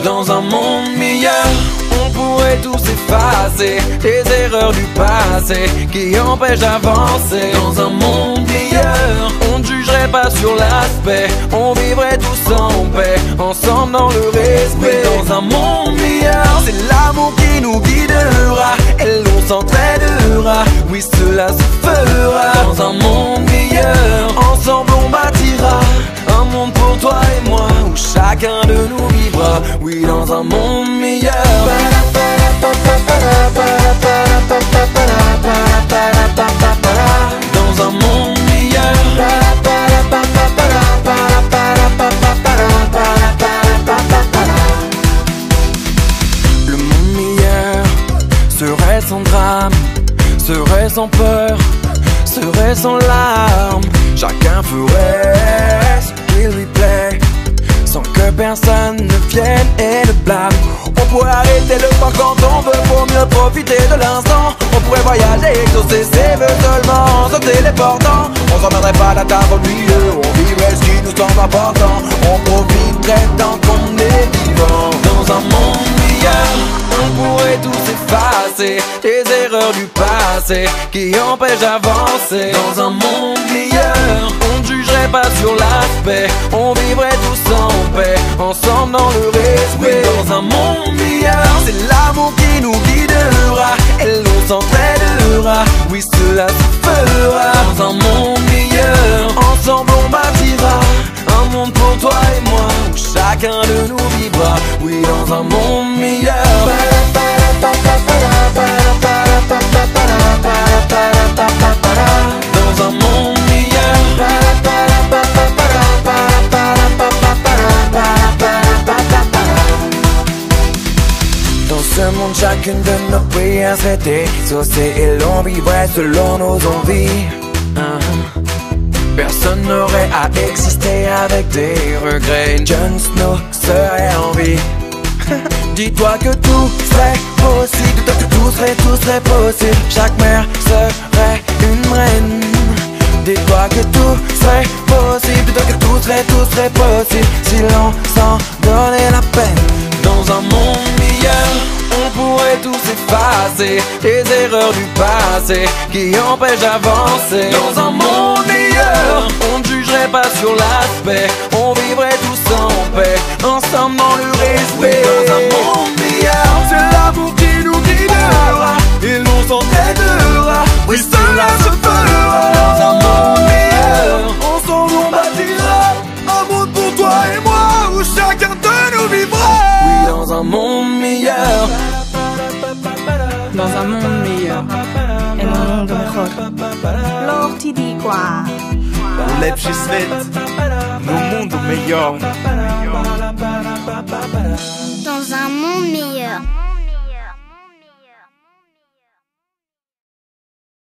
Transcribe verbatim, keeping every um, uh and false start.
Dans un monde meilleur, on pourrait tous effacer les erreurs du passé qui empêchent d'avancer. Dans un monde meilleur, on ne jugerait pas sur l'aspect, on vivrait tous en paix, ensemble dans le respect. Dans un monde meilleur, c'est l'amour qui nous guidera et l'on s'entraidera, oui cela se fera. Dans un monde meilleur, ensemble on bâtira un monde pour toi et moi où chacun de nous vivra, oui dans un monde meilleur. Dans un monde meilleur. Le monde meilleur serait sans drame, serait sans peur, serait sans larmes. Chacun ferait ce qu'il lui plaît, sans que personne ne vienne et le blâme. On pourrait arrêter le temps quand on veut pour mieux profiter de l'instant. On pourrait voyager, exaucer ses vœux seulement, se téléportant. On s'emmènerait pas la table au milieu, on vivrait ce qui nous semble important. On profiterait tant qu'on est vivant. Dans un monde meilleur, on pourrait tous effacer les erreurs du passé qui empêchent d'avancer. Dans un monde meilleur, on ne jugerait pas sur l'aspect, on vivrait tous en paix, ensemble dans le respect. Dans un monde meilleur, c'est l'amour qui nous guidera et l'on s'entraidera, oui cela se fera. Dans un monde meilleur, ensemble on bâtira un monde pour toi et moi où chacun de nous vivra, oui dans un monde meilleur. Dans un monde meilleur. Dans ce monde, chacune de nos prières serait exaucée et l'on vivrait selon nos envies. uh-huh. Personne n'aurait à exister avec des regrets. Jon Snow serait en vie. Dis-toi que tout serait possible, dis-toi que tout serait, tout serait possible. Chaque mère serait une reine. Dis-toi que tout serait possible, dis-toi que tout serait, tout serait possible si l'on s'en donnait la peine. Dans un monde meilleur, on pourrait tous effacer les erreurs du passé qui empêchent d'avancer. Dans un monde meilleur, on ne jugerait pas sur l'aspect, on vivrait tous en paix, ensemble dans le respect. Dans un monde meilleur, c'est l'amour qui nous guidera et l'on s'entraidera, oui cela se fera. Dans un monde meilleur, ensemble on bâtira un monde pour toi et moi où chacun de nous vivra, oui dans un monde meilleur. Dans un monde meilleur è un mondo mejor. Lor ti dico Lepszy świat, no mundo melhor.